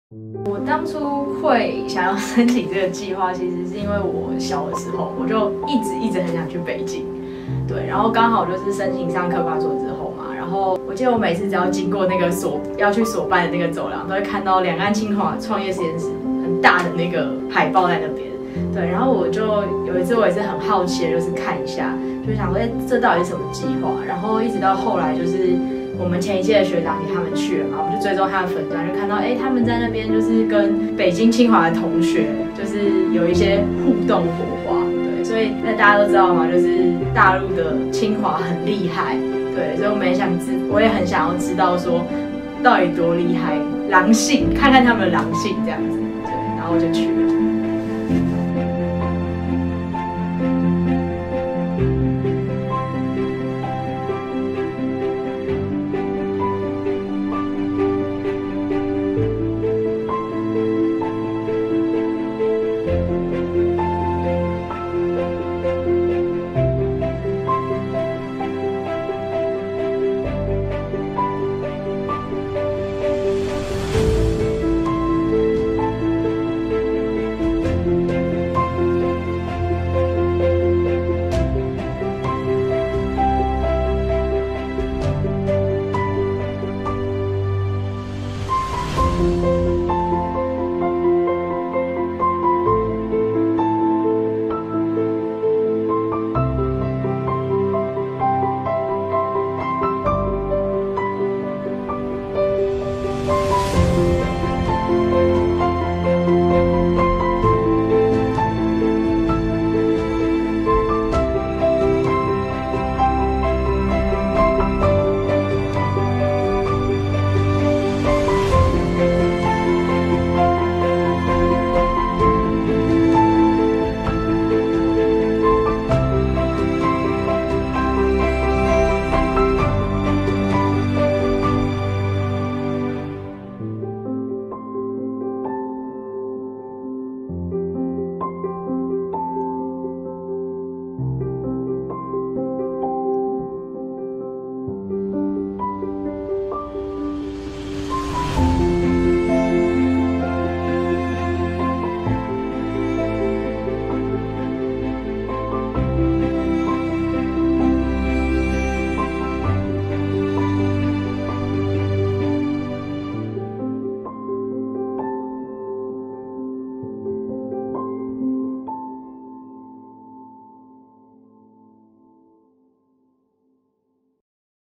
我当初会想要申请这个计划，其实是因为我小的时候，我就一直很想去北京，对，然后刚好就是申请上科管所之后嘛，然后我记得我每次只要经过那个要去所办的那个走廊，都会看到两岸清华创业实验室很大的那个海报在那边，对，然后我就有一次我也是很好奇的，就是看一下，就想说，这到底是什么计划？然后一直到后来就是我们前一届的学长姐他们去了嘛，我们就追踪他的粉专，就看到他们在那边就是跟北京清华的同学就是有一些互动火花，对，所以那大家都知道嘛，就是大陆的清华很厉害，对，所以我也很想要知道说到底多厉害，狼性，看看他们的狼性这样子，对，然后我就去了。